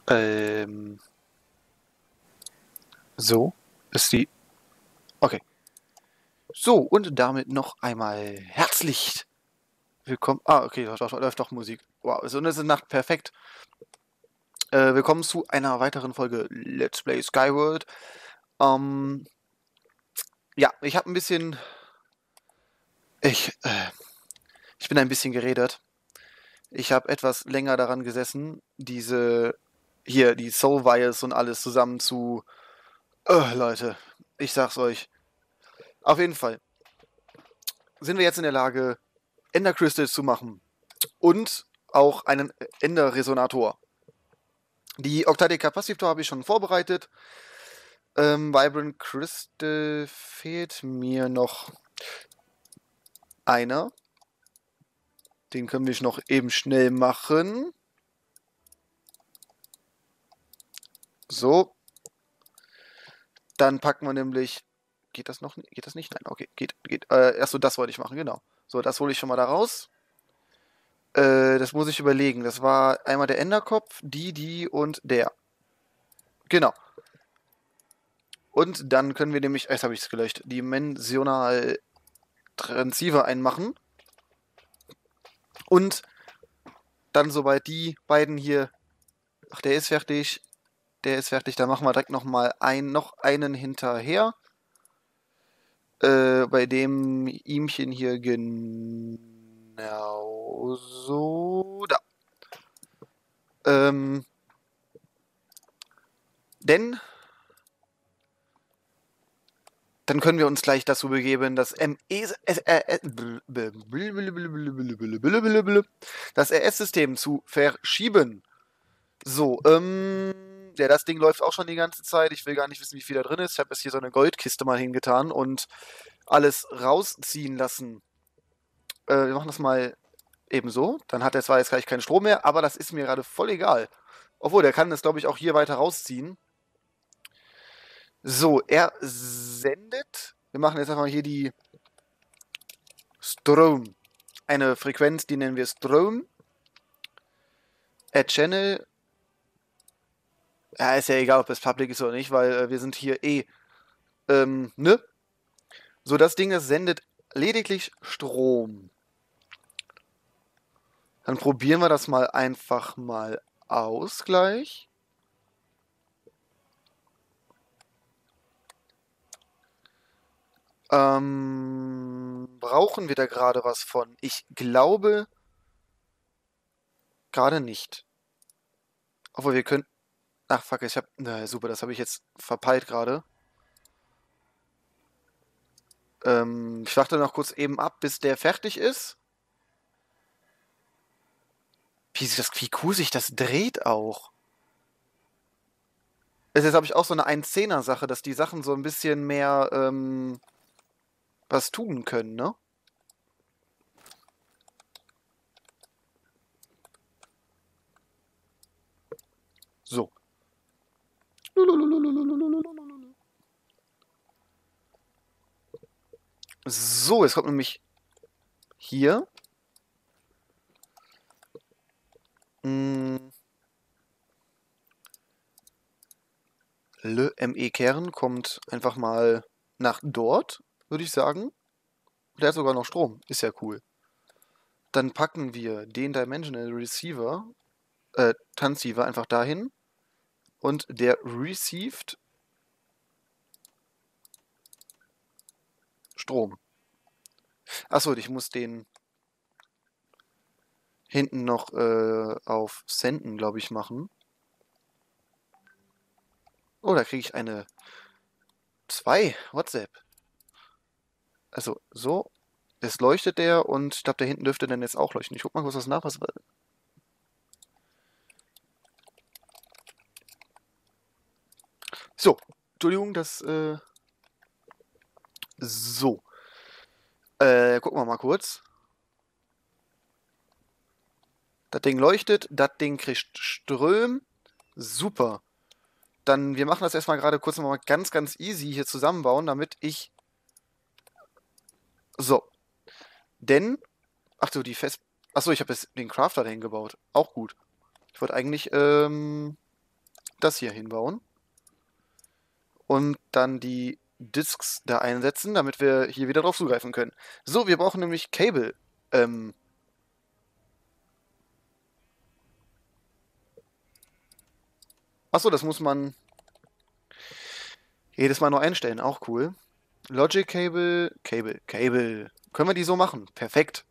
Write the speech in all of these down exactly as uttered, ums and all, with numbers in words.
Ähm, so ist die. Okay. So, und damit noch einmal herzlich willkommen. Ah, okay, da läuft doch Musik. Wow, so eine Nacht perfekt. Äh, willkommen zu einer weiteren Folge Let's Play Skyward. Ähm, ja, ich habe ein bisschen. Ich, äh, ich bin ein bisschen geredet. Ich habe etwas länger daran gesessen, diese. Hier, die Soul Vials und alles zusammen zu. Äh, Leute, ich sag's euch. Auf jeden Fall sind wir jetzt in der Lage, Ender Crystals zu machen. Und auch einen Ender-Resonator. Die Octadic-Capacitor habe ich schon vorbereitet. Ähm, Vibrant Crystal fehlt mir noch einer. Den können wir noch eben schnell machen. So. Dann packen wir nämlich. Geht das noch? Geht das nicht? Nein, okay. Geht. geht. Äh, Achso, das wollte ich machen, genau. So, das hole ich schon mal da raus. Äh, das muss ich überlegen. Das war einmal der Enderkopf, die, die und der. Genau. Und dann können wir nämlich, jetzt habe ich es gelöscht, Dimensional Transceiver einmachen. Und dann, sobald die beiden hier. Ach, der ist fertig. Der ist fertig. Da machen wir direkt nochmal ein, noch einen hinterher. Äh, bei dem ihmchen hier genau so. Da. Ähm. Denn dann können wir uns gleich dazu begeben, das M E das R S-System zu verschieben. So, ähm, ja, das Ding läuft auch schon die ganze Zeit. Ich will gar nicht wissen, wie viel da drin ist. Ich habe jetzt hier so eine Goldkiste mal hingetan und alles rausziehen lassen. Äh, wir machen das mal eben so. Dann hat er zwar jetzt gleich keinen Strom mehr, aber das ist mir gerade voll egal. Obwohl, der kann das, glaube ich, auch hier weiter rausziehen. So, er sendet. Wir machen jetzt einfach hier die Strom. Eine Frequenz, die nennen wir Strom. Add Channel. Ja, ist ja egal, ob es Public ist oder nicht, weil äh, wir sind hier eh, ähm, ne? So, das Ding, das sendet lediglich Strom. Dann probieren wir das mal einfach mal aus gleich. Ähm, brauchen wir da gerade was von? Ich glaube gerade nicht. Obwohl wir können. Ach fuck, ich hab. Na super, das habe ich jetzt verpeilt gerade. Ähm, ich warte noch kurz eben ab, bis der fertig ist. Wie, das, wie cool sich das dreht auch. Also jetzt habe ich auch so eine ein Zehner Sache, dass die Sachen so ein bisschen mehr ähm, was tun können, ne? So. So, jetzt kommt nämlich hier. Mh, Le M E Kern kommt einfach mal nach dort, würde ich sagen. Der hat sogar noch Strom. Ist ja cool. Dann packen wir den Dimensional Receiver, äh, Transceiver einfach dahin. Und der received Strom. Achso, ich muss den hinten noch äh, auf Senden, glaube ich, machen. Oh, da kriege ich eine zwei WhatsApp. Also, so. Jetzt leuchtet der und ich glaube, da hinten dürfte dann jetzt auch leuchten. Ich guck mal kurz was nach. Was war. So, Entschuldigung, das. Äh, so. Äh, gucken wir mal kurz. Das Ding leuchtet, das Ding kriegt Ström. Super. Dann, wir machen das erstmal gerade kurz mal ganz, ganz easy hier zusammenbauen, damit ich. So. Denn. Ach du, die Fest. Achso, ich habe jetzt den Crafter dahin gebaut. Auch gut. Ich wollte eigentlich, ähm. das hier hinbauen. Und dann die Disks da einsetzen, damit wir hier wieder drauf zugreifen können. So, wir brauchen nämlich Cable. Ähm... Achso, das muss man jedes Mal neu einstellen. Auch cool. Logic Cable, Cable, Cable. Können wir die so machen? Perfekt.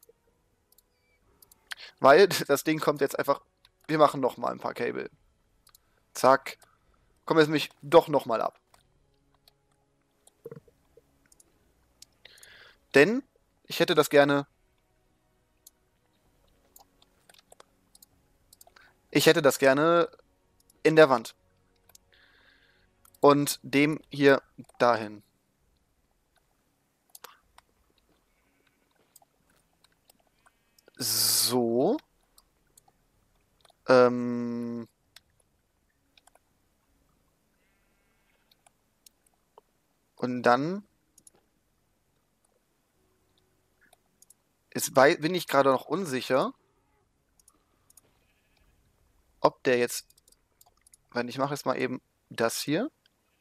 Weil das Ding kommt jetzt einfach... Wir machen nochmal ein paar Cable. Zack. Kommen jetzt nämlich doch nochmal ab. Denn ich hätte das gerne... Ich hätte das gerne in der Wand. Und dem hier dahin. So. Ähm... Und dann ist bei, bin ich gerade noch unsicher, ob der jetzt... Wenn ich mache jetzt mal eben das hier.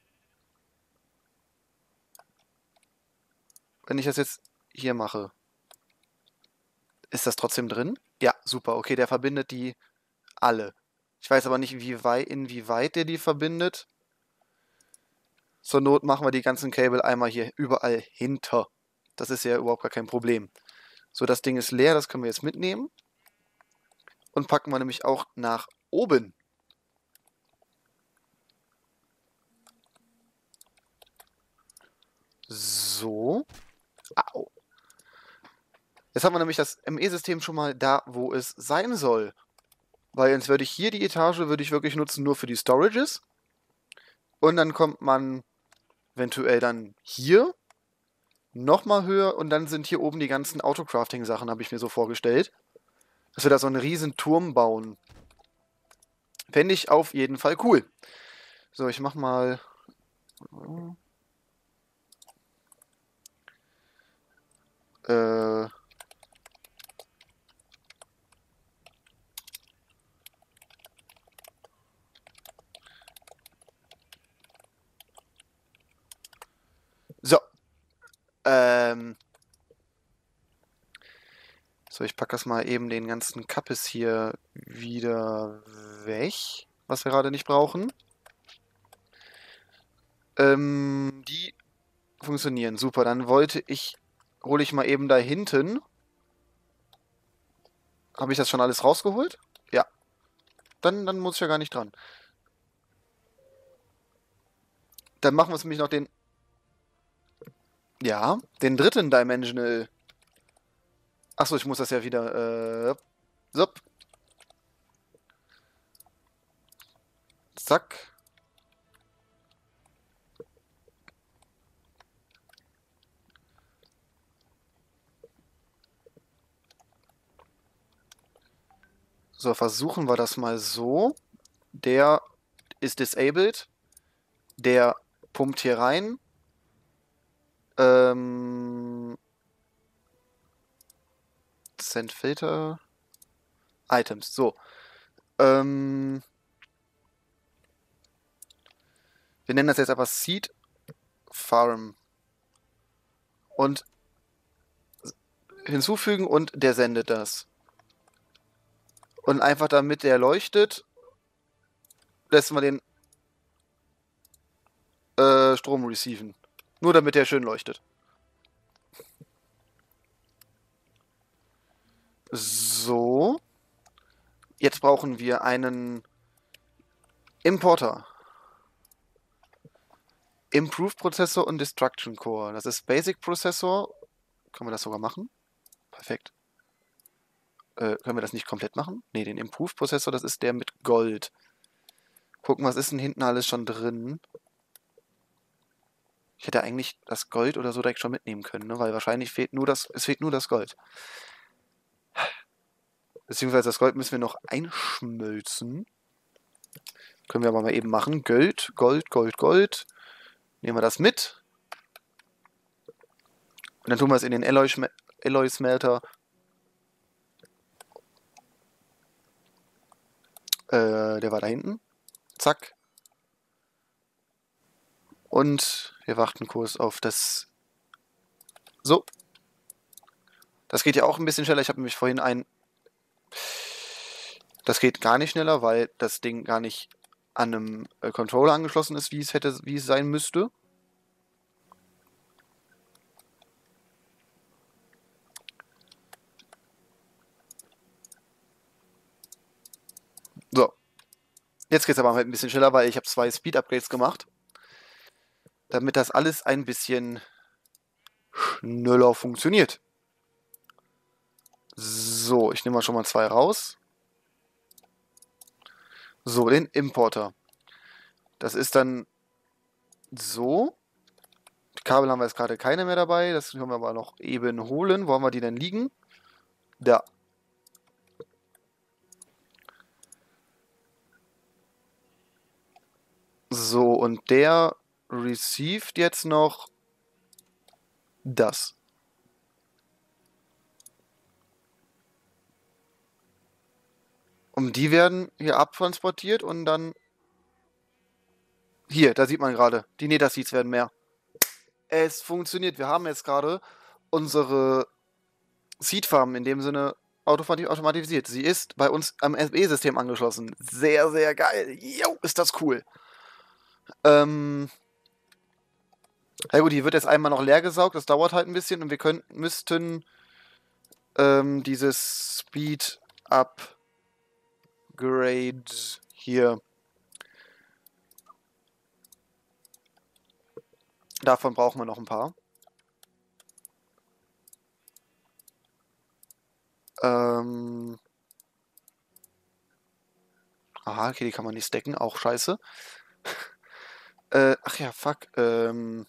Wenn ich das jetzt hier mache, ist das trotzdem drin? Ja, super. Okay, der verbindet die alle. Ich weiß aber nicht, wie weit, inwieweit der die verbindet. Zur Not machen wir die ganzen Cable einmal hier überall hinter. Das ist ja überhaupt gar kein Problem. So, das Ding ist leer, das können wir jetzt mitnehmen. Und packen wir nämlich auch nach oben. So. Au. Jetzt haben wir nämlich das M E-System schon mal da, wo es sein soll. Weil jetzt würde ich hier die Etage würde ich wirklich nutzen nur für die Storages. Und dann kommt man eventuell dann hier nochmal höher und dann sind hier oben die ganzen Autocrafting-Sachen, habe ich mir so vorgestellt. Dass wir da so einen riesen Turm bauen. Fände ich auf jeden Fall cool. So, ich mach mal... Äh... So. Ähm... So, ich packe das mal eben den ganzen Kappes hier wieder weg, was wir gerade nicht brauchen. Ähm, die funktionieren. Super, dann wollte ich, hole ich mal eben da hinten. Habe ich das schon alles rausgeholt? Ja. Dann, dann muss ich ja gar nicht dran. Dann machen wir es nämlich noch den... Ja, den dritten Dimensional... Achso, ich muss das ja wieder... Äh, so. Zack. So, versuchen wir das mal so. Der ist disabled. Der pumpt hier rein. Ähm... Send Filter. Items. So. Ähm... Wir nennen das jetzt aber Seed Farm. Und hinzufügen und der sendet das. Und einfach damit der leuchtet, lässt man den äh, Strom receiven. Nur damit der schön leuchtet. So. Jetzt brauchen wir einen Importer. Improve Prozessor und Destruction Core. Das ist Basic Prozessor. Können wir das sogar machen? Perfekt. Äh, können wir das nicht komplett machen? Ne, den Improve Prozessor, das ist der mit Gold. Gucken, was ist denn hinten alles schon drin? Ich hätte eigentlich das Gold oder so direkt schon mitnehmen können, ne? Weil wahrscheinlich fehlt nur das, es fehlt nur das Gold. Beziehungsweise das Gold müssen wir noch einschmelzen. Können wir aber mal eben machen. Gold, Gold, Gold, Gold. Nehmen wir das mit. Und dann tun wir es in den Alloy, Alloy Smelter. Äh, der war da hinten. Zack. Zack. Und wir warten kurz auf das... So. Das geht ja auch ein bisschen schneller. Ich habe nämlich vorhin ein... Das geht gar nicht schneller, weil das Ding gar nicht an einem äh, Controller angeschlossen ist, wie es hätte, wie es sein müsste. So. Jetzt geht es aber halt ein bisschen schneller, weil ich habe zwei Speed-Upgrades gemacht. Damit das alles ein bisschen schneller funktioniert. So, ich nehme mal schon mal zwei raus. So, den Importer. Das ist dann so. Die Kabel haben wir jetzt gerade keine mehr dabei. Das können wir aber noch eben holen. Wo haben wir die denn liegen? Da. So, und der received jetzt noch das. Und die werden hier abtransportiert und dann... Hier, da sieht man gerade, die Nether-Seeds werden mehr. Es funktioniert. Wir haben jetzt gerade unsere Seed-Farm in dem Sinne automatisiert. Sie ist bei uns am S B-System angeschlossen. Sehr, sehr geil. Jo, ist das cool. Ähm... Ja gut, die wird jetzt einmal noch leer gesaugt, das dauert halt ein bisschen und wir könnten, müssten ähm, dieses Speed Upgrade hier, davon brauchen wir noch ein paar. Ähm, aha, okay, die kann man nicht stacken, auch scheiße. äh, ach ja, fuck, ähm,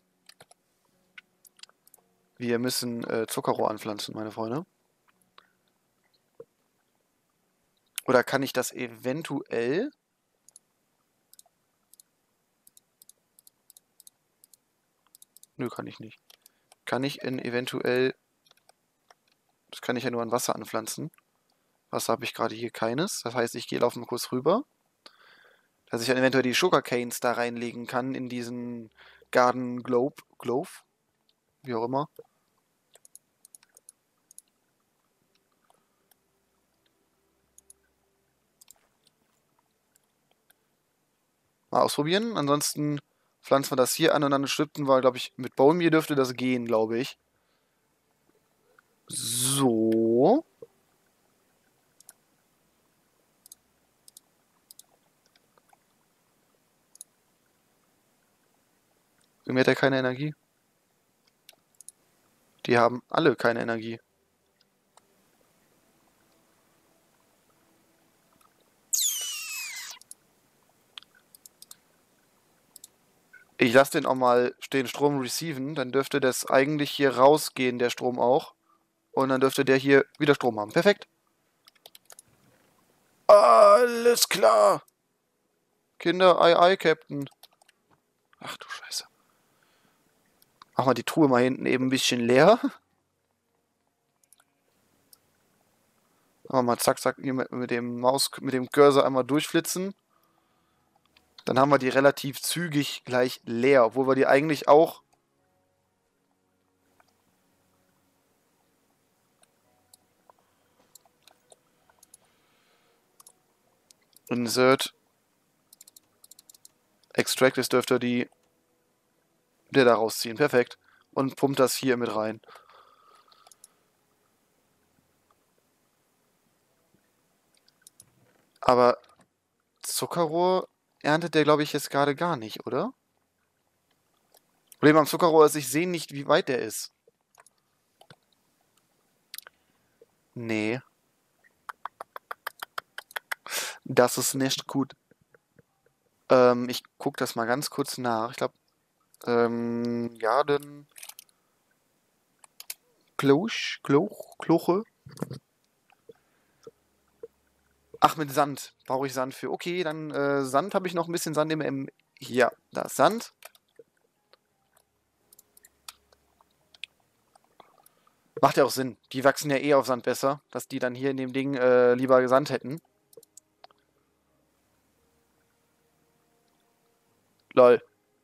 wir müssen äh, Zuckerrohr anpflanzen, meine Freunde. Oder kann ich das eventuell... Nö, kann ich nicht. Kann ich in eventuell... Das kann ich ja nur an Wasser anpflanzen. Wasser habe ich gerade hier keines. Das heißt, ich gehe laufen kurz rüber. Dass ich dann eventuell die Sugarcanes da reinlegen kann in diesen Garden Globe. Glove? Wie auch immer. Mal ausprobieren. Ansonsten pflanzen wir das hier an und dann schütten wir, glaube ich, mit Bone Meal dürfte das gehen, glaube ich. So. Irgendwie hat er keine Energie. Die haben alle keine Energie. Ich lasse den auch mal den Strom receiven, dann dürfte das eigentlich hier rausgehen, der Strom auch. Und dann dürfte der hier wieder Strom haben. Perfekt. Alles klar. Kinder, ei, ei, Captain. Ach du Scheiße. Mach mal die Truhe mal hinten eben ein bisschen leer. Machen wir mal zack, zack, hier mit, mit dem Maus, mit dem Cursor einmal durchflitzen. Dann haben wir die relativ zügig gleich leer, obwohl wir die eigentlich auch... Insert. Extract, das dürfte die... der da rausziehen. Perfekt. Und pumpt das hier mit rein. Aber Zuckerrohr erntet der, glaube ich, jetzt gerade gar nicht, oder? Problem am Zuckerrohr ist, ich sehe nicht, wie weit der ist. Nee. Das ist nicht gut. Ähm, ich gucke das mal ganz kurz nach. Ich glaube, ähm, Garden... Kloch, Kloch, Kloche. Ach, mit Sand. Brauche ich Sand für. Okay, dann äh, Sand habe ich noch ein bisschen Sand im... im ja, da ist Sand. Macht ja auch Sinn. Die wachsen ja eh auf Sand besser, dass die dann hier in dem Ding äh, lieber Sand hätten. Lol.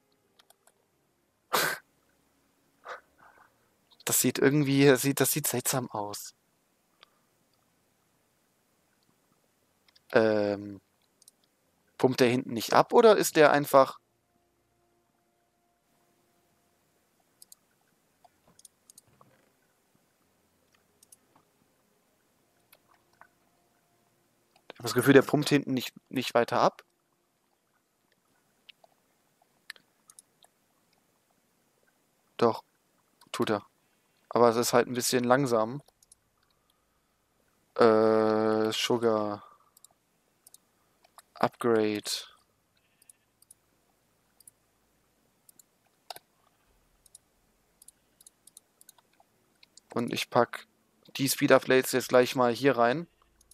Das sieht irgendwie, das sieht, das sieht seltsam aus. Ähm, pumpt der hinten nicht ab oder ist der einfach... Ich habe das Gefühl, der pumpt hinten nicht, nicht weiter ab. Doch, tut er. Aber es ist halt ein bisschen langsam. Äh, Sugar. Upgrade. Und ich pack die Speed-Up-Blades jetzt gleich mal hier rein.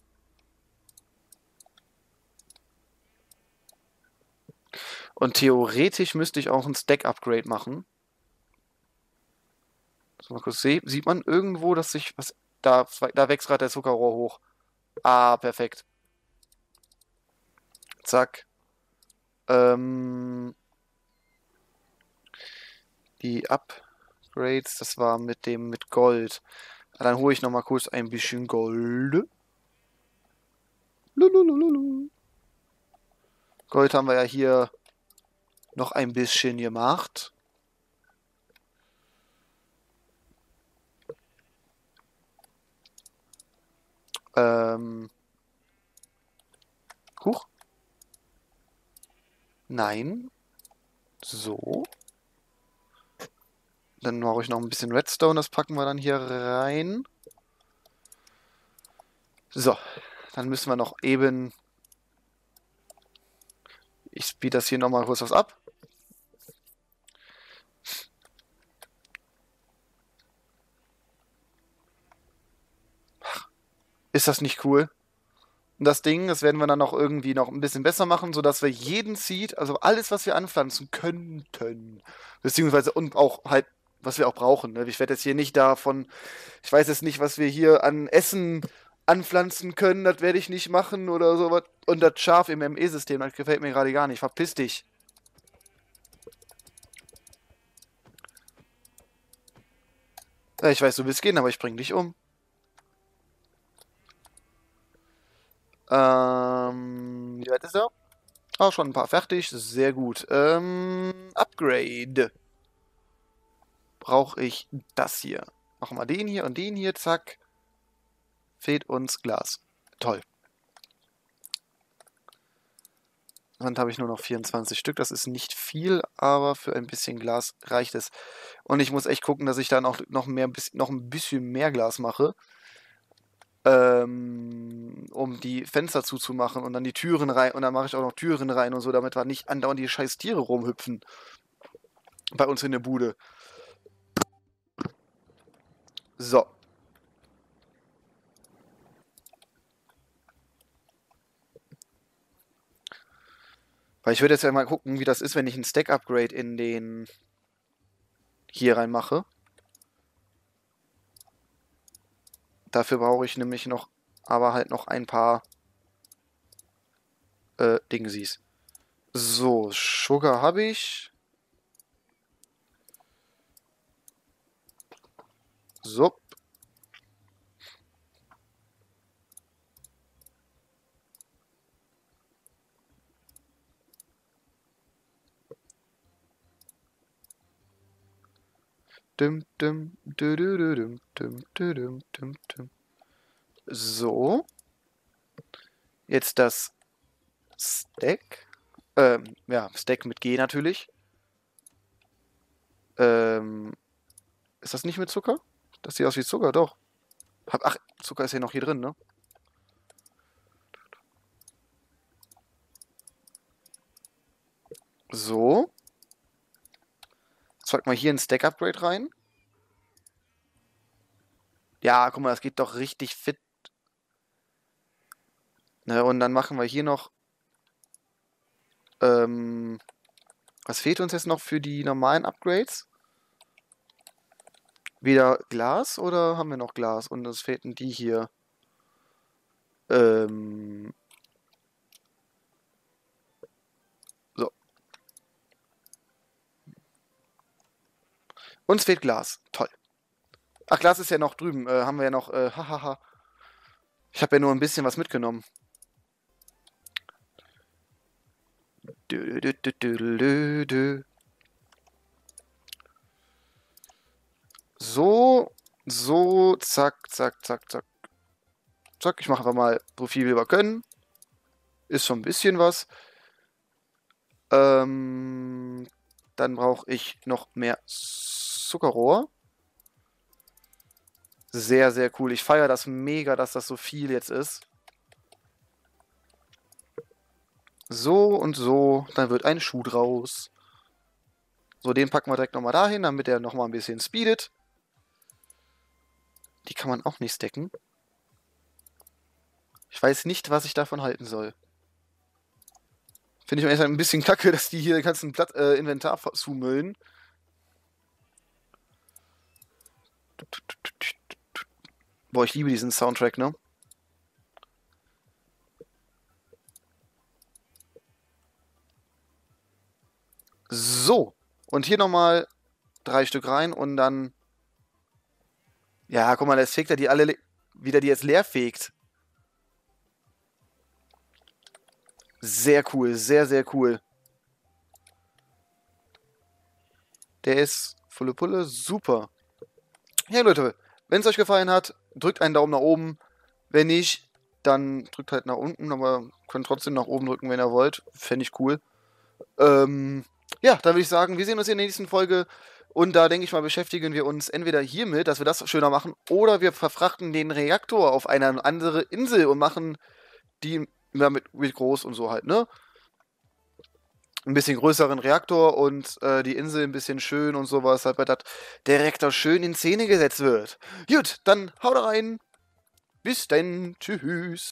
Und theoretisch müsste ich auch ein Stack-Upgrade machen. So, mal kurz sehen. Sieht man irgendwo, dass sich was... Da, da wächst gerade der Zuckerrohr hoch. Ah, perfekt. Zack. Ähm, die Upgrades, das war mit dem mit Gold. Dann hole ich nochmal kurz ein bisschen Gold. Lulululu. Gold haben wir ja hier noch ein bisschen gemacht. Ähm. Huch. Nein. So. Dann brauche ich noch ein bisschen Redstone, das packen wir dann hier rein. So. Dann müssen wir noch eben... Ich speed das hier nochmal kurz was ab. Ist das nicht cool? Das Ding, das werden wir dann noch irgendwie noch ein bisschen besser machen, sodass wir jeden Seed, also alles, was wir anpflanzen könnten, beziehungsweise und auch halt, was wir auch brauchen. Ne? Ich werde jetzt hier nicht davon, ich weiß jetzt nicht, was wir hier an Essen anpflanzen können, das werde ich nicht machen oder sowas. Und das Schaf im M E-System, das gefällt mir gerade gar nicht. Verpiss dich. Ja, ich weiß, du willst gehen, aber ich bring dich um. Ähm, wie weit ist er? Ah, schon ein paar fertig. Sehr gut. Ähm, Upgrade. Brauche ich das hier. Machen wir den hier und den hier. Zack. Fehlt uns Glas. Toll. Dann habe ich nur noch vierundzwanzig Stück. Das ist nicht viel, aber für ein bisschen Glas reicht es. Und ich muss echt gucken, dass ich dann auch noch, mehr, noch ein bisschen mehr Glas mache. Ähm, um die Fenster zuzumachen und dann die Türen rein. Und dann mache ich auch noch Türen rein und so, damit wir nicht andauernd die scheiß Tiere rumhüpfen. Bei uns in der Bude. So. Weil ich würde jetzt ja mal gucken, wie das ist, wenn ich ein Stack-Upgrade in den hier reinmache. Dafür brauche ich nämlich noch, aber halt noch ein paar äh, Dingsies. So, Sugar habe ich. So. Dum, dum, dum, dum, dum, dum, dum, dum. So. Jetzt das Stack. Ähm, ja, Stack mit G natürlich. Ähm, ist das nicht mit Zucker? Das sieht aus wie Zucker, doch. Ach, Zucker ist ja noch hier drin, ne? So. Jetzt packen wir hier ein Stack-Upgrade rein. Ja, guck mal, das geht doch richtig fit. Ne, und dann machen wir hier noch... Ähm, was fehlt uns jetzt noch für die normalen Upgrades? Wieder Glas oder haben wir noch Glas? Und es fehlten die hier. Ähm... So. Uns fehlt Glas. Toll. Ach, Glas ist ja noch drüben. Äh, haben wir ja noch. Äh, hahaha. Ich habe ja nur ein bisschen was mitgenommen. Dö, dö, dö, dö, dö, dö. So, so, zack, zack, zack, zack. Zack, ich mache einfach mal so viel wie wir können. Ist schon ein bisschen was. Ähm, dann brauche ich noch mehr Zuckerrohr. Sehr, sehr cool. Ich feiere das mega, dass das so viel jetzt ist. So und so, dann wird ein Schuh draus. So, den packen wir direkt nochmal dahin, damit er nochmal ein bisschen speedet. Die kann man auch nicht stacken. Ich weiß nicht, was ich davon halten soll. Finde ich erst ein bisschen kacke, dass die hier den ganzen Blatt, äh, Inventar zumüllen. Boah, ich liebe diesen Soundtrack, ne? So. Und hier nochmal drei Stück rein und dann... Ja, guck mal, jetzt fegt er die alle... Wieder die jetzt leer fegt. Sehr cool, sehr, sehr cool. Der ist volle Pulle, super. Ja, Leute, wenn es euch gefallen hat, drückt einen Daumen nach oben. Wenn nicht, dann drückt halt nach unten, aber könnt trotzdem nach oben drücken, wenn ihr wollt. Fände ich cool. Ähm, ja, dann würde ich sagen, wir sehen uns in der nächsten Folge. Und da, denke ich mal, beschäftigen wir uns entweder hiermit, dass wir das schöner machen, oder wir verfrachten den Reaktor auf eine andere Insel und machen die ja, mit, mit groß und so halt, ne? Ein bisschen größeren Reaktor und äh, die Insel ein bisschen schön und sowas, halt, weil das der Reaktor schön in Szene gesetzt wird. Gut, dann haut rein. Bis dann. Tschüss.